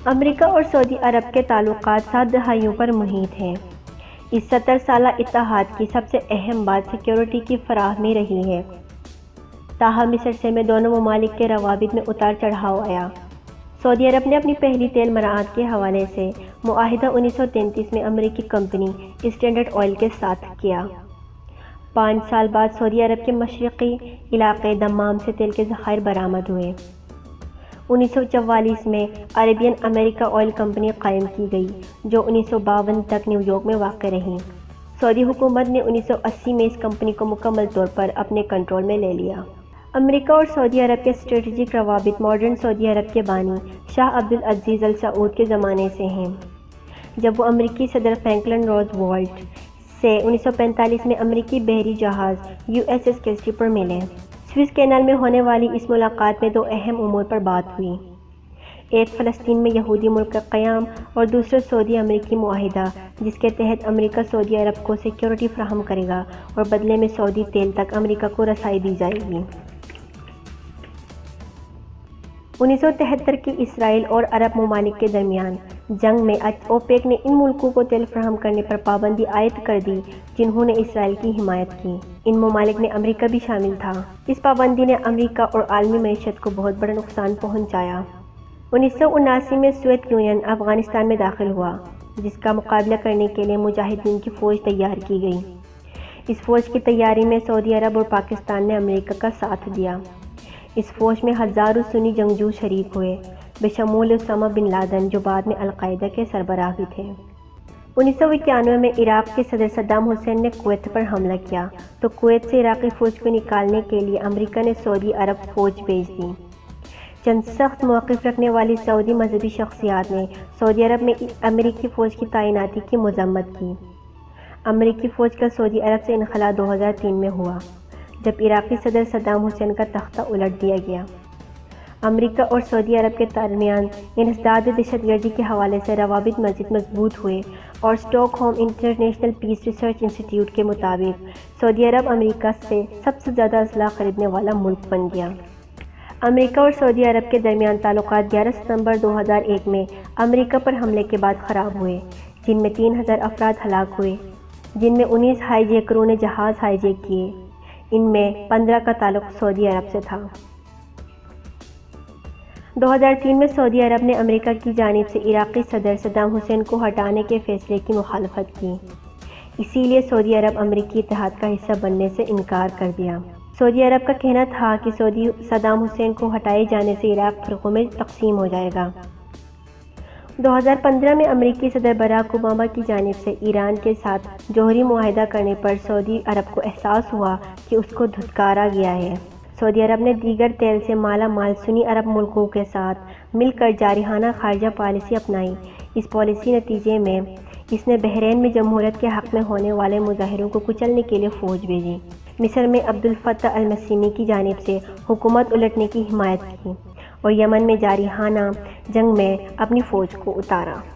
امریکہ اور سعودی عرب کے تعلقات 7 دہائیوں پر محیط ہیں۔ اس 70 سالہ اتحاد کی سب سے اہم بات سیکیورٹی کی فراہمی رہی ہے۔ تاہم اس عرصے میں دونوں ممالک کے روابط میں اتار چڑھاؤ آیا۔ سعودی عرب نے اپنی پہلی تیل مراعات کے حوالے سے معاہدہ 1933 میں امریکی کمپنی اسٹینڈرڈ آئل کے ساتھ کیا۔ 5 سال بعد سعودی عرب کے مشرقی علاقے دمام سے تیل کے ذخائر برآمد ہوئے۔ 1944 میں عربین امریکہ آئل کمپنی قائم کی گئی جو 1952 تک نیو یارک میں واقع رہی۔ سعودی حکومت نے 1980 میں اس کمپنی کو مکمل طور پر اپنے کنٹرول میں لے لیا۔ امریکہ اور سعودی عرب کے اسٹریٹجک روابط ماڈرن سعودی عرب کے بانی شاہ عبدالعزیز سعود کے زمانے سے ہیں، جب وہ امریکی صدر فرینکلن روزویلٹ سے 1945 میں امریکی بحری جہاز USS کیسٹی پر ملے۔ سوئس کینال میں ہونے والی اس ملاقات میں 2 اہم امور پر بات ہوئی، ایک فلسطین میں یہودی ملک کا قیام اور دوسرا سعودی امریکی معاہدہ جس کے تحت امریکہ سعودی عرب کو سیکیورٹی فراہم کرے گا اور بدلے میں سعودی تیل تک امریکہ کو رسائی دی جائے گی۔ 1973 کی اسرائیل اور عرب ممالک کے درمیان جنگ میں اوپیک نے ان ملکوں کو تیل فراہم کرنے پر پابندی عائد کر دی جنہوں نے اسرائیل کی حمایت کی۔ ان ممالک میں امریکہ بھی شامل تھا۔ اس پابندی نے امریکہ اور عالمی معیشت کو بہت بڑا نقصان پہنچایا۔ 1979 میں سوویت یونین افغانستان میں داخل ہوا، جس کا مقابلہ کرنے کے لیے مجاہدین کی فوج تیار کی گئی۔ اس فوج کی تیاری میں سعودی عرب اور پاکستان نے امریکہ کا ساتھ دیا۔ اس فوج میں ہزاروں سنی جنگجو شریک ہوئے، بشمول اسامہ بن لادن جو بعد میں القاعدہ کے سربراہ بھی تھے۔ 1991 میں عراق کے صدر صدام حسین نے کویت پر حملہ کیا تو کویت سے عراقی فوج کو نکالنے کے لیے امریکہ نے سعودی عرب فوج بھیج دی۔ چند سخت موقف رکھنے والی سعودی مذہبی شخصیات نے سعودی عرب میں امریکی فوج کی تعیناتی کی مذمت کی۔ امریکی فوج کا سعودی عرب سے انخلاء 2003 میں ہوا، جب عراقی صدر صدام حسین کا تختہ الٹ دیا گیا۔ امریکہ اور سعودی عرب کے درمیان انسداد دہشت گردی کے حوالے سے روابط مزید مضبوط ہوئے اور Stockholm international peace research institute کے مطابق سعودی عرب امریکہ سے سب سے زیادہ اسلحہ خریدنے والا ملک بن گیا۔ امریکہ اور سعودی عرب کے درمیان تعلقات 11 ستمبر 2001 میں امریکہ پر حملے کے بعد خراب ہوئے، جن میں 3000 افراد ہلاک ہوئے، جن میں 19 ہائی جیکروں نے جہاز ہائی جیک کیے، ان میں 15 کا تعلق سعودی عرب سے تھا۔ 2003 میں سعودی عرب نے امریکہ کی جانب سے عراقی صدر صدام حسین کو ہٹانے کے فیصلے کی مخالفت کی، اسی لیے سعودی عرب امریکی اتحاد کا حصہ بننے سے انکار کر دیا۔ سعودی عرب کا کہنا تھا کہ صدام حسین کو ہٹائے جانے سے عراق فرقوں میں تقسیم ہو جائے گا۔ 2015 میں امریکی صدر باراک اوباما کی جانب سے ایران کے ساتھ جوہری معاہدہ کرنے پر سعودی عرب کو احساس ہوا کہ اس کو دھتکارا گیا ہے۔ سعودی عرب نے دیگر تیل سے مالا مال سنی عرب ملکوں کے ساتھ مل کر جارحانہ خارجہ پالیسی اپنائی۔ اس پالیسی نتیجے میں اس نے بحرین میں جمہوریت کے حق میں ہونے والے مظاہروں کو کچلنے کے لیے فوج بھیجی، مصر میں عبدالفتاح السیسی کی جانب سے حکومت الٹنے کی حمایت کی اور یمن میں جارحانہ جنگ میں اپنی فوج کو اتارا۔